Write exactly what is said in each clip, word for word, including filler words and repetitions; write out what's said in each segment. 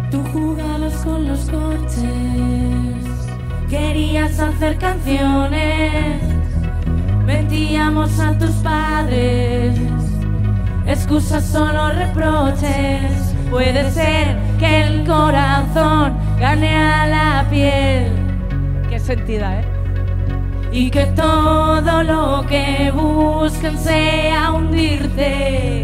Tú jugabas con los coches, querías hacer canciones, mentíamos a tus padres, excusas solo reproches. Puede ser que el corazón gane a la piel. Qué sentida, ¿eh? Y que todo lo que busquen sea hundirte.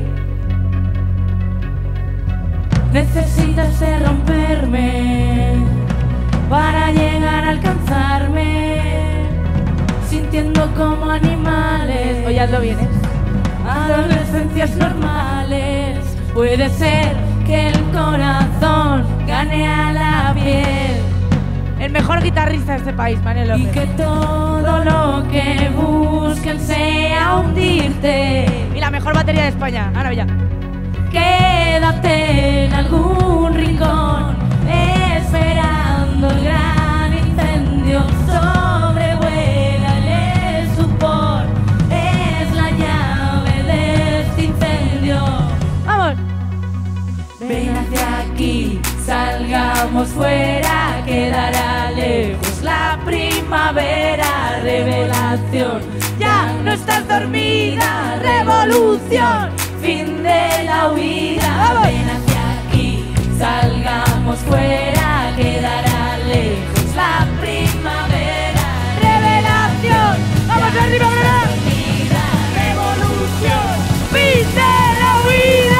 Necesitas de romperme para llegar a alcanzarme, sintiendo como animales. Oye, hazlo bien, ¿eh? Adolescencias normales. Puede ser que el corazón gane a la piel. El mejor guitarrista de este país, Manuel López. Y que todo lo que busquen sea hundirte. Y la mejor batería de España, Ana Villa. Quédate en algún rincón esperando el gran incendio. Sobrevuela el estupor, es la llave de este incendio. ¡Vamos! Ven hacia aquí, salgamos fuera, quedará lejos la primavera. Revelación, ya no estás dormida. Revolución, fin de la huida. ¡Vamos! Ven hacia aquí, salgamos fuera, quedará lejos la primavera. ¡Revelación! ¡Vamos ya arriba, no estás Granada! dormida. Revolución, ¡Fin de la huida!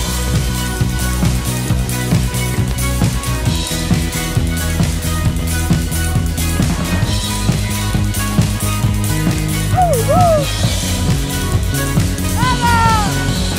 ¡Uh, uh! ¡Vamos!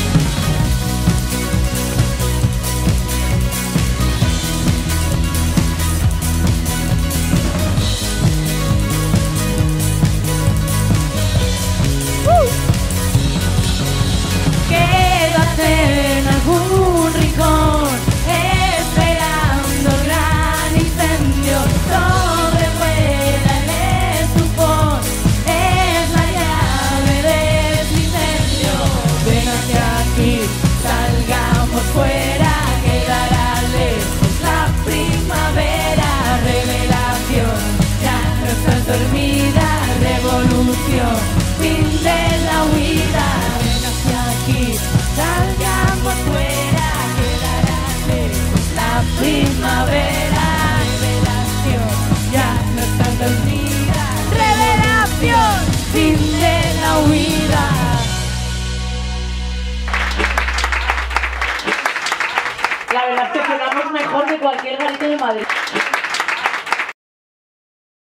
Quédate en algún rincón esperando el gran incendio. Sobrevuela el estupor, es la llave de este incendio. Ven hacia aquí, salgamos fuera, quedará lejos la primavera. Revelación, ya no estás dormida. Revolución, fin de la huida. Ven hacia aquí, salgamos fuera, quedará lejos la primavera. Revelación, ya no estás dormida. Revelación, fin de la huida. La verdad es que quedamos mejor que cualquier garito de Madrid.